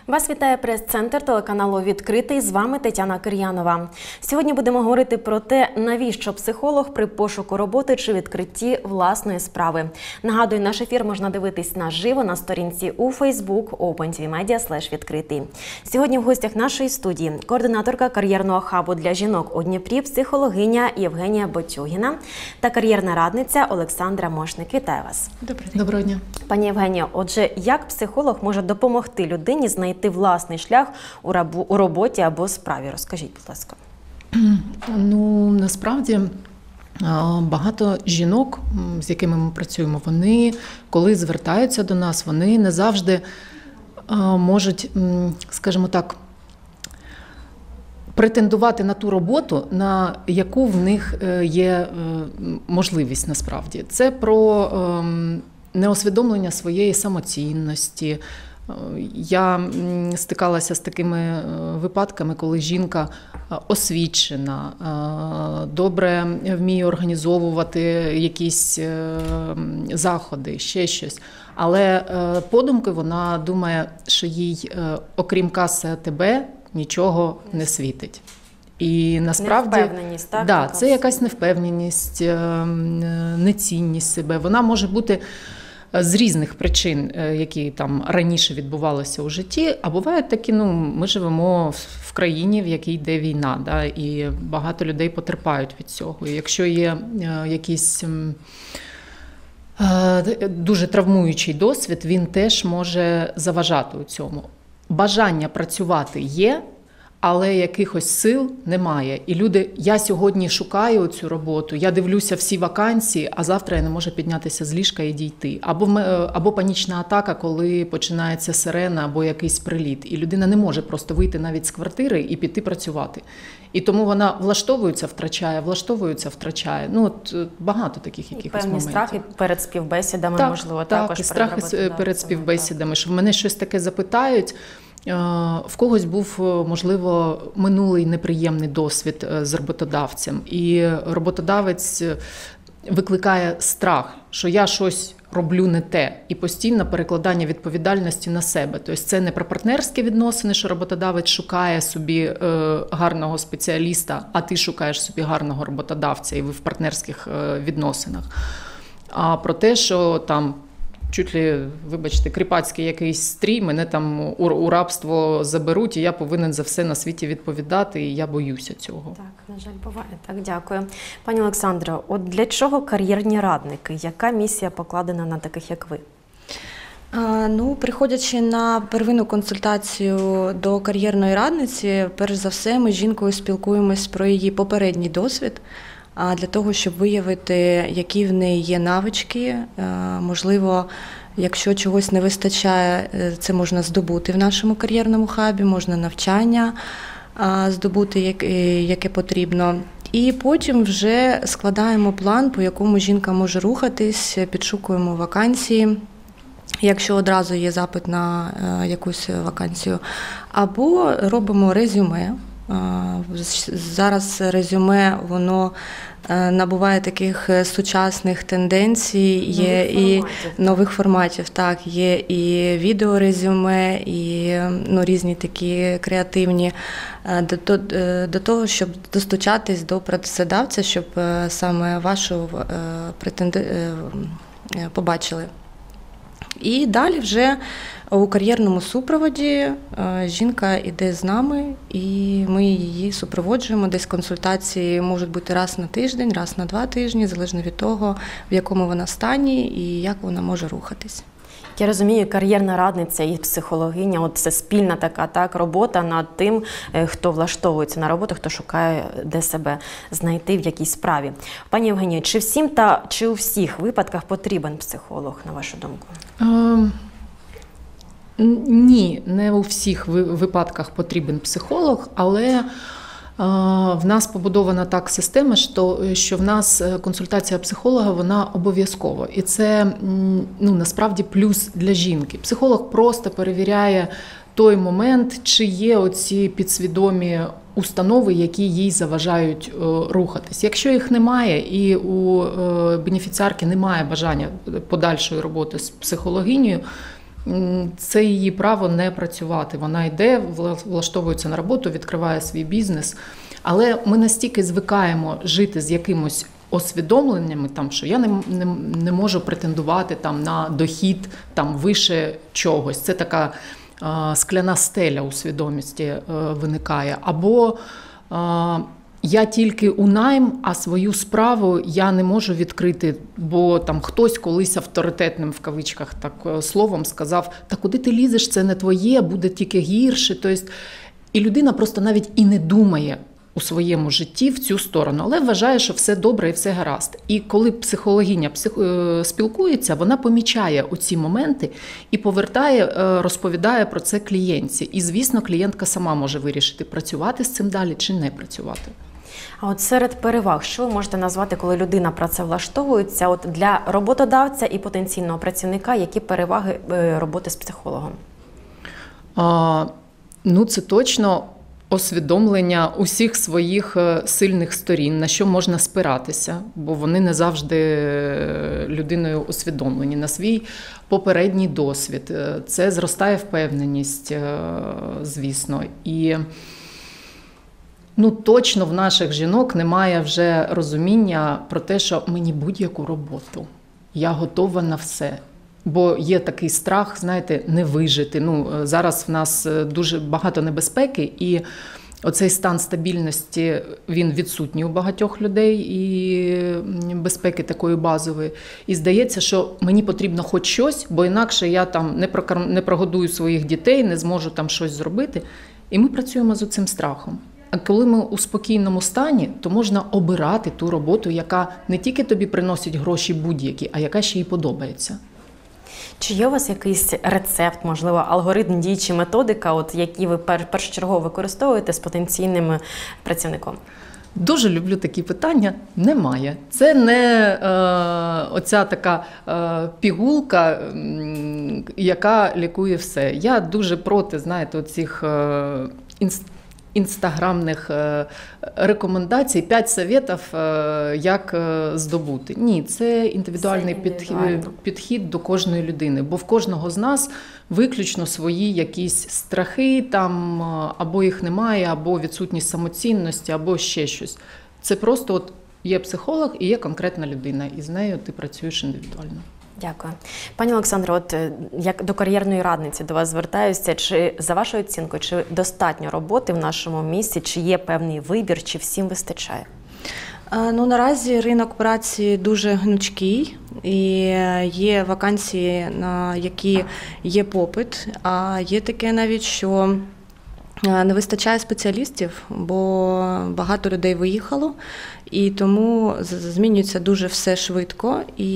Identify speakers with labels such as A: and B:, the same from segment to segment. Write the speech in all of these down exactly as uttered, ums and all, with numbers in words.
A: Вас вітає прес-центр телеканалу «Відкритий». З вами Тетяна Кир'янова. Сьогодні будемо говорити про те, навіщо психолог при пошуку роботи чи відкритті власної справи. Нагадую, наш ефір можна дивитись наживо на сторінці у Facebook OpenTVMedia слеш відкритий. Сьогодні в гостях нашої студії координаторка кар'єрного хабу для жінок у Дніпрі, психологиня Євгенія Ботюгіна та кар'єрна радниця Олександра Мошник. Вітаю вас.
B: Доброго дня. Доброго дня.
A: Пані Євгенія, отже, як психолог може допомогти людині знайти власний шлях у роботі або справі? Розкажіть, будь ласка.
B: Ну, насправді, багато жінок, з якими ми працюємо, вони, коли звертаються до нас, вони не завжди можуть, скажімо так, претендувати на ту роботу, на яку в них є можливість насправді. Це про неусвідомлення своєї самоцінності. Я стикалася з такими випадками, коли жінка освічена, добре вміє організовувати якісь заходи, ще щось. Але подумки вона думає, що їй, окрім каси АТБ, нічого не світить. І насправді,
A: невпевненість, так?
B: Да, це якась невпевненість, нецінність себе. Вона може бути з різних причин, які там раніше відбувалися у житті, а бувають такі, ну, ми живемо в країні, в якій йде війна, да, і багато людей потерпають від цього. І якщо є якийсь дуже травмуючий досвід, він теж може заважати у цьому. Бажання працювати є, але якихось сил немає. І люди, я сьогодні шукаю цю роботу, я дивлюся всі вакансії, а завтра я не можу піднятися з ліжка і дійти. Або, або панічна атака, коли починається сирена або якийсь приліт. І людина не може просто вийти навіть з квартири і піти працювати. І тому вона влаштовується, втрачає, влаштовується, втрачає. Ну, от багато таких якихось
A: певні
B: моментів.
A: страхи перед співбесідами,
B: так,
A: можливо,
B: так,
A: також.
B: Так, страхи перед співбесідами, що в мене щось таке запитають. В когось був, можливо, минулий неприємний досвід з роботодавцем. І роботодавець викликає страх, що я щось роблю не те. І постійне перекладання відповідальності на себе. Тобто це не про партнерські відносини, що роботодавець шукає собі гарного спеціаліста, а ти шукаєш собі гарного роботодавця, і ви в партнерських відносинах. А про те, що там чуть ли, вибачте, кріпацький якийсь стрій, мене там у, у рабство заберуть, і я повинен за все на світі відповідати, і я боюся цього.
A: Так, на жаль, буває. Так, дякую. Пані Олександро, от для чого кар'єрні радники? Яка місія покладена на таких, як ви?
C: А, ну, приходячи на первинну консультацію до кар'єрної радниці, перш за все ми з жінкою спілкуємось про її попередній досвід, для того, щоб виявити, які в неї є навички. Можливо, якщо чогось не вистачає, це можна здобути в нашому кар'єрному хабі, можна навчання здобути, яке потрібно. І потім вже складаємо план, по якому жінка може рухатись, підшукуємо вакансії, якщо одразу є запит на якусь вакансію, або робимо резюме. Зараз резюме, воно набуває таких сучасних тенденцій, є і нових форматів, так, є і відеорезюме, і ну, різні такі креативні, до, до, до того, щоб достучатись до працедавця, щоб саме вашу претенди... побачили. І далі вже у кар'єрному супроводі жінка йде з нами, і ми її супроводжуємо. Десь консультації можуть бути раз на тиждень, раз на два тижні, залежно від того, в якому вона стані і як вона може рухатись.
A: Я розумію, кар'єрна радниця і психологиня – от це спільна така так, робота над тим, хто влаштовується на роботу, хто шукає, де себе знайти в якійсь справі. Пані Євгенію, чи всім та чи у всіх випадках потрібен психолог, на вашу думку?
B: Um... Ні, не у всіх випадках потрібен психолог, але в нас побудована так система, що в нас консультація психолога, вона обов'язкова. І це, ну, насправді плюс для жінки. Психолог просто перевіряє той момент, чи є оці підсвідомі установи, які їй заважають рухатись. Якщо їх немає і у бенефіціарки немає бажання подальшої роботи з психологинею, це її право не працювати. Вона йде, влаштовується на роботу, відкриває свій бізнес. Але ми настільки звикаємо жити з якимось освідомленнями, там, що я не, не, не можу претендувати там, на дохід там, вище чогось. Це така а, скляна стеля у свідомості а, виникає. Або а, я тільки у найм, а свою справу я не можу відкрити, бо там хтось колись авторитетним в кавичках так словом сказав, та куди ти лізеш, це не твоє, буде тільки гірше. Тобто, і людина просто навіть і не думає у своєму житті в цю сторону, але вважає, що все добре і все гаразд. І коли психологиня псих... спілкується, вона помічає оці моменти і повертає, розповідає про це клієнтці. І, звісно, клієнтка сама може вирішити, працювати з цим далі чи не працювати.
A: А от серед переваг, що ви можете назвати, коли людина працевлаштовується, от для роботодавця і потенційного працівника, які переваги роботи з психологом?
B: А, ну, це точно усвідомлення усіх своїх сильних сторін, на що можна спиратися, бо вони не завжди людиною усвідомлені, на свій попередній досвід. Це зростає впевненість, звісно. І ну, точно в наших жінок немає вже розуміння про те, що мені будь-яку роботу, я готова на все. Бо є такий страх, знаєте, не вижити. Ну, зараз в нас дуже багато небезпеки, і оцей стан стабільності, він відсутній у багатьох людей, і безпеки такої базової. І здається, що мені потрібно хоч щось, бо інакше я там не, прокарм... не прогодую своїх дітей, не зможу там щось зробити. І ми працюємо з цим страхом. А коли ми у спокійному стані, то можна обирати ту роботу, яка не тільки тобі приносить гроші будь-які, а яка ще й подобається.
A: Чи є у вас якийсь рецепт, можливо, алгоритм дій чи методика, от, які ви першочергово використовуєте з потенційним працівником?
B: Дуже люблю такі питання. Немає. Це не е, оця така е, пігулка, е, яка лікує все. Я дуже проти, знаєте, оцих е, інст... інстаграмних рекомендацій, п'ять советів, як здобути. Ні, це індивідуальний підхід, підхід до кожної людини, бо в кожного з нас виключно свої якісь страхи, там, або їх немає, або відсутність самоцінності, або ще щось. Це просто от є психолог і є конкретна людина, і з нею ти працюєш індивідуально.
A: Дякую. Пані Олександро, от як до кар'єрної радниці до вас звертаюся, чи за вашою оцінкою, чи достатньо роботи в нашому місті, чи є певний вибір, чи всім вистачає?
C: Ну, наразі ринок праці дуже гнучкий, і є вакансії, на які є попит, а є таке навіть, що не вистачає спеціалістів, бо багато людей виїхало, і тому змінюється дуже все швидко, і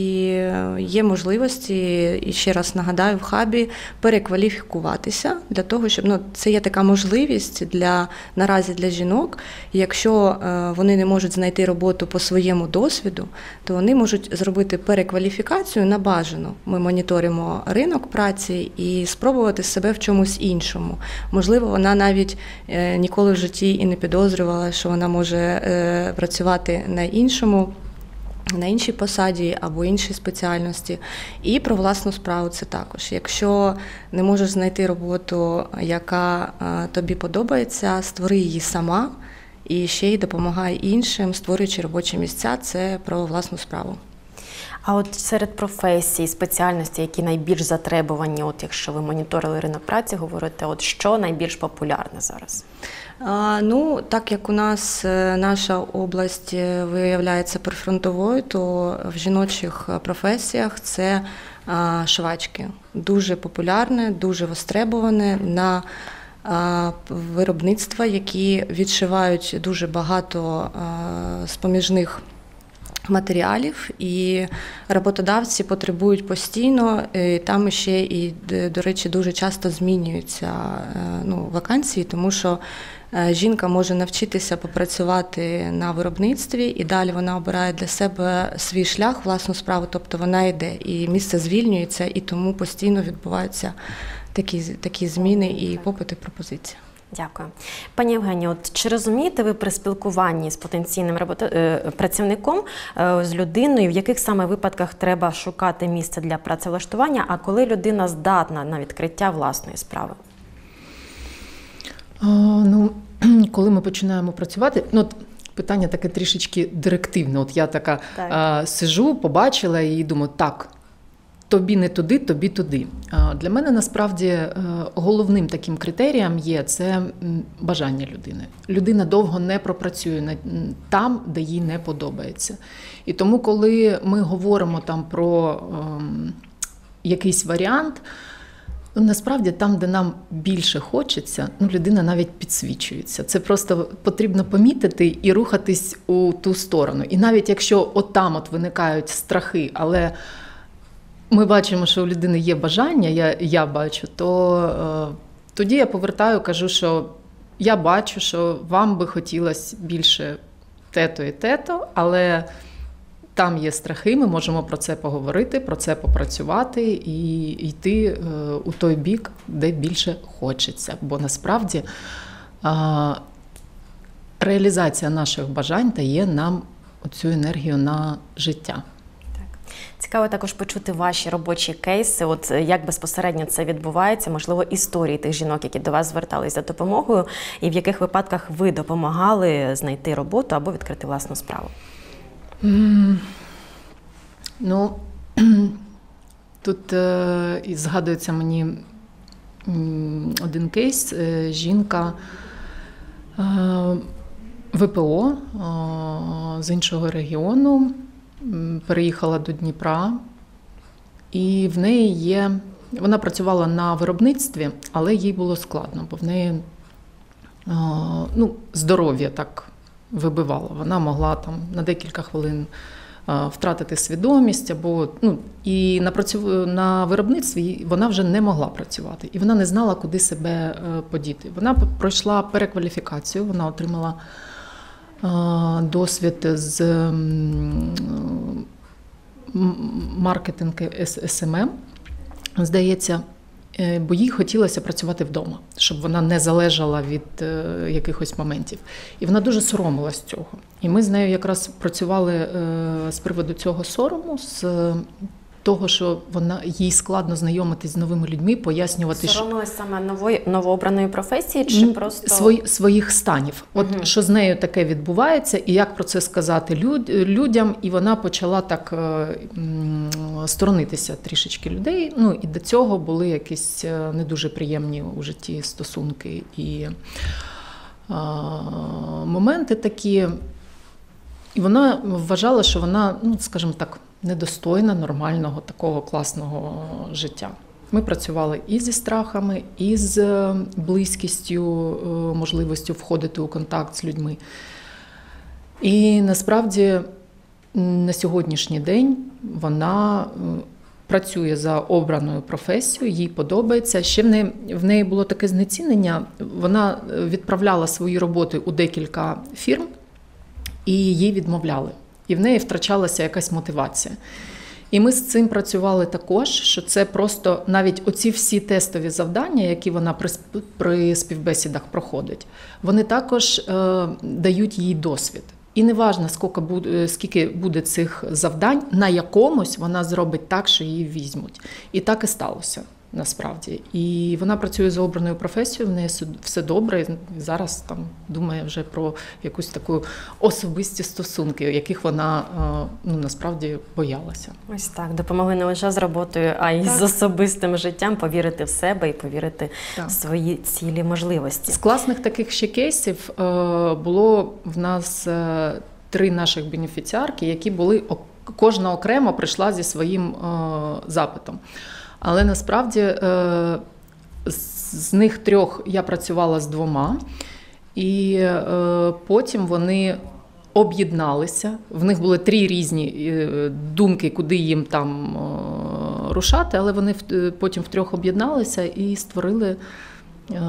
C: є можливості, і ще раз нагадаю, в хабі перекваліфікуватися для того, щоб, ну, це є така можливість для, наразі для жінок, якщо вони не можуть знайти роботу по своєму досвіду, то вони можуть зробити перекваліфікацію на бажану. Ми моніторимо ринок праці і спробувати себе в чомусь іншому. Можливо, вона навіть ніколи в житті і не підозрювала, що вона може працювати на іншому, на іншій посаді або іншій спеціальності. І про власну справу це також. Якщо не можеш знайти роботу, яка тобі подобається, створи її сама і ще й допомагай іншим, створюючи робочі місця. Це про власну справу.
A: А от серед професій, спеціальностей, які найбільш затребувані, от якщо ви моніторили ринок праці, говорите, от що найбільш популярне зараз?
C: А, ну, так як у нас наша область виявляється прифронтовою, то в жіночих професіях це а, швачки. Дуже популярне, дуже востребоване на а, виробництва, які відшивають дуже багато а, з-поміж матеріалів, і роботодавці потребують постійно, і там ще і, до речі, дуже часто змінюються ну, вакансії, тому що жінка може навчитися попрацювати на виробництві, і далі вона обирає для себе свій шлях, власну справу, тобто вона йде, і місце звільнюється, і тому постійно відбуваються такі, такі зміни і попит, і пропозиція.
A: Дякую. Пані Євгенія, от чи розумієте ви при спілкуванні з потенційним робото... е, працівником, е, з людиною, в яких саме випадках треба шукати місце для працевлаштування, а коли людина здатна на відкриття власної справи?
B: А, ну, коли ми починаємо працювати, ну, питання таке трішечки директивне. От я така
A: Так.
B: а, сижу, побачила і думаю, так, тобі не туди, тобі туди. А, для мене насправді е, головним таким критерієм є це м, бажання людини. Людина довго не пропрацює на- м, там, де їй не подобається. І тому, коли ми говоримо там про ем, якийсь варіант, ну, насправді, там, де нам більше хочеться, ну, людина навіть підсвічується. Це просто потрібно помітити і рухатись у ту сторону. І навіть якщо отам от виникають страхи, але ми бачимо, що у людини є бажання, я, я бачу, то е, тоді я повертаю, кажу, що я бачу, що вам би хотілося більше те-то і те-то, але там є страхи, ми можемо про це поговорити, про це попрацювати і йти е, у той бік, де більше хочеться. Бо насправді е, реалізація наших бажань дає нам оцю енергію на життя.
A: Цікаво також почути ваші робочі кейси, от як безпосередньо це відбувається, можливо, історії тих жінок, які до вас звертались за допомогою, і в яких випадках ви допомагали знайти роботу або відкрити власну справу.
B: Mm. Ну, тут е, і згадується мені м, один кейс. Е, жінка е, ВПО е, з іншого регіону, м, переїхала до Дніпра, і в неї є, вона працювала на виробництві, але їй було складно, бо в неї е, ну, здоров'я так вибивало. Вона могла там на декілька хвилин е, втратити свідомість, або, ну, і на, працю... на виробництві вона вже не могла працювати. І вона не знала, куди себе е, подіти. Вона пройшла перекваліфікацію, вона отримала е, досвід з м, маркетинг ес ем ем, здається, бо їй хотілося працювати вдома, щоб вона не залежала від е, якихось моментів. І вона дуже соромилась цього. І ми з нею якраз працювали е, з приводу цього сорому, з того, що вона, їй складно знайомитись з новими людьми, пояснювати...
A: Соромилась саме нової, новообраної професії чи просто...
B: Свої, своїх станів. От угу. Що з нею таке відбувається, і як про це сказати люд, людям, і вона почала так е, сторонитися трішечки людей. Ну, і до цього були якісь не дуже приємні у житті стосунки і е, моменти такі. І вона вважала, що вона, ну, скажімо так, недостойна нормального такого класного життя. Ми працювали і зі страхами, і з близькістю, можливістю входити у контакт з людьми. І насправді на сьогоднішній день вона працює за обраною професією, їй подобається. Ще в неї, в неї було таке знецінення, вона відправляла свої роботи у декілька фірм, і їй відмовляли. І в неї втрачалася якась мотивація. І ми з цим працювали також, що це просто навіть оці всі тестові завдання, які вона при, при співбесідах проходить, вони також е, дають їй досвід. І не важливо, скільки буде, скільки буде цих завдань, на якомусь вона зробить так, що її візьмуть. І так і сталося. Насправді. І вона працює за обраною професією, в неї все добре, і зараз там думає вже про якусь таку особисті стосунки, яких вона, ну, насправді боялася.
A: Ось так, допомогли не лише з роботою, а й
B: так.
A: з особистим життям повірити в себе і повірити
B: так.
A: в свої цілі, можливості.
B: З класних таких ще кейсів було в нас три наших бенефіціарки, які були, кожна окремо прийшла зі своїм запитом. Але насправді з них трьох я працювала з двома, і потім вони об'єдналися. В них були три різні думки, куди їм там рушати, але вони потім втрьох об'єдналися і створили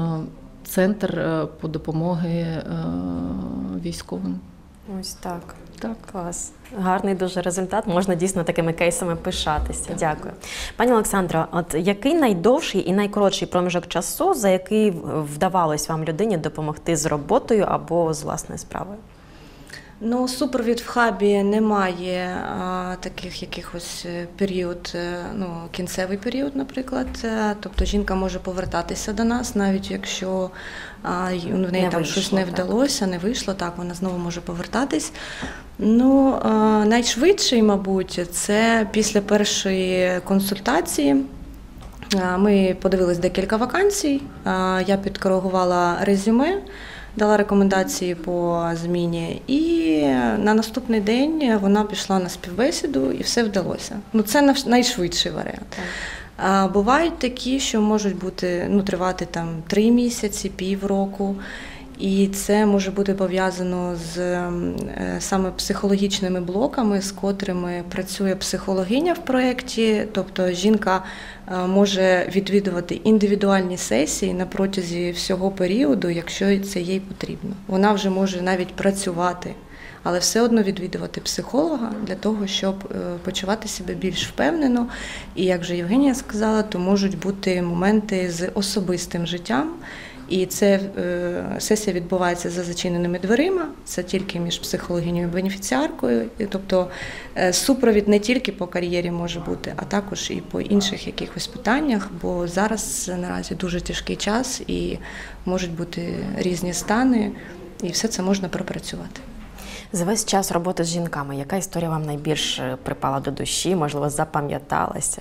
B: центр по допомоги військовим.
A: Ось так.
B: Так.
A: Клас. Гарний дуже результат. Можна дійсно такими кейсами пишатися. Дякую. Пані Олександро, от який найдовший і найкоротший проміжок часу, за який вдавалось вам людині допомогти з роботою або з власною справою?
C: Ну, супровід в хабі немає а, таких якихось період, ну, кінцевий період, наприклад. Тобто жінка може повертатися до нас, навіть якщо а, в неї
A: не
C: там
A: вийшло,
C: щось не
A: так.
C: вдалося, не вийшло, так, вона знову може повертатись. Ну, а, найшвидший, мабуть, це після першої консультації. А, ми подивились декілька вакансій, а, я підкоригувала резюме, дала рекомендації по зміні, і на наступний день вона пішла на співбесіду, і все вдалося. Ну, це найшвидший варіант. А бувають такі, що можуть бути, ну, тривати там три місяці, півроку, і це може бути пов'язано з е, саме психологічними блоками, з котрими працює психологиня в проєкті. Тобто жінка е, може відвідувати індивідуальні сесії на протязі всього періоду, якщо це їй потрібно. Вона вже може навіть працювати, але все одно відвідувати психолога для того, щоб е, почувати себе більш впевнено. І як вже Євгенія сказала, то можуть бути моменти з особистим життям. І це е, сесія відбувається за зачиненими дверима, це тільки між психологинею і бенефіціаркою. І, тобто е, супровід не тільки по кар'єрі може бути, а також і по інших якихось питаннях, бо зараз наразі дуже тяжкий час і можуть бути різні стани, і все це можна пропрацювати.
A: За весь час роботи з жінками, яка історія вам найбільш припала до душі, можливо, запам'яталася?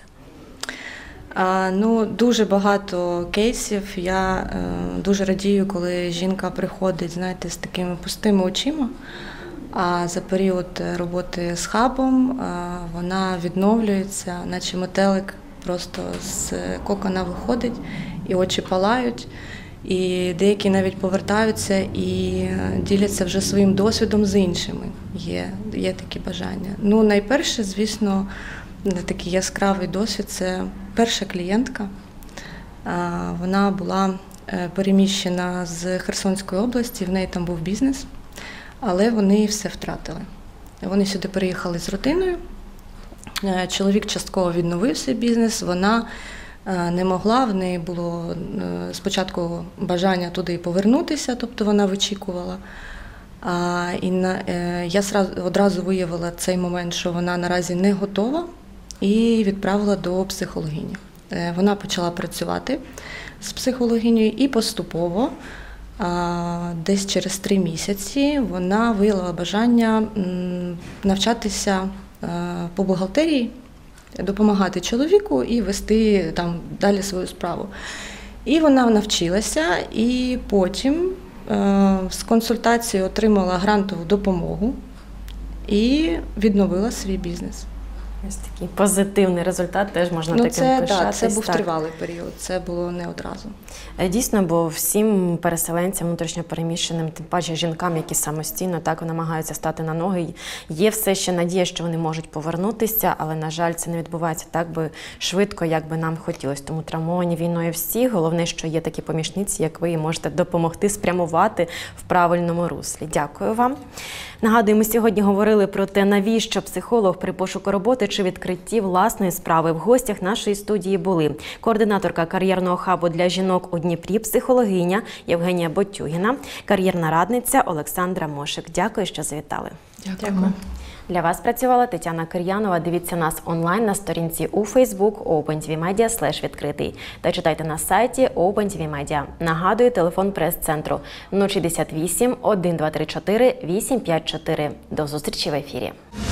C: А, ну, дуже багато кейсів. Я е, дуже радію, коли жінка приходить, знаєте, з такими пустими очима. А за період роботи з хабом е, вона відновлюється, наче метелик просто з кокона виходить, і очі палають. І деякі навіть повертаються і діляться вже своїм досвідом з іншими. Є, є такі бажання. Ну, найперше, звісно, такий яскравий досвід – це перша клієнтка. Вона була переміщена з Херсонської області, в неї там був бізнес, але вони все втратили. Вони сюди переїхали з родиною, чоловік частково відновив свій бізнес, вона не могла, в неї було спочатку бажання туди повернутися, тобто вона вичікувала. І я одразу виявила цей момент, що вона наразі не готова, і відправила до психологині. Вона почала працювати з психологинею і поступово, десь через три місяці, вона виявила бажання навчатися по бухгалтерії, допомагати чоловіку і вести там далі свою справу. І вона навчилася, і потім з консультації отримала грантову допомогу і відновила свій бізнес.
A: Ось такий позитивний результат, теж можна
C: ну,
A: таким
C: це,
A: пишатись.
C: Да, це був
A: так.
C: тривалий період, це було не одразу.
A: Дійсно, бо всім переселенцям, внутрішньопереміщеним, тим паче жінкам, які самостійно так намагаються стати на ноги, є все ще надія, що вони можуть повернутися, але, на жаль, це не відбувається так би швидко, як би нам хотілося. Тому травмовані війною всі, головне, що є такі помічниці, як ви, і можете допомогти спрямувати в правильному руслі. Дякую вам. Нагадую, ми сьогодні говорили про те, навіщо психолог при пошуку роботи чи відкритті власної справи. В гостях нашої студії були координаторка кар'єрного хабу для жінок у Дніпрі, психологиня Євгенія Ботюгіна, кар'єрна радниця Олександра Мошик. Дякую, що завітали.
B: Дякую.
A: Для вас працювала Тетяна Кир'янова. Дивіться нас онлайн на сторінці у Facebook OpenTVMedia слеш відкритий та читайте на сайті OpenTVMedia. Нагадую, телефон прес-центру нуль шістдесят вісім, один два три чотири, вісім п'ять чотири. До зустрічі в ефірі.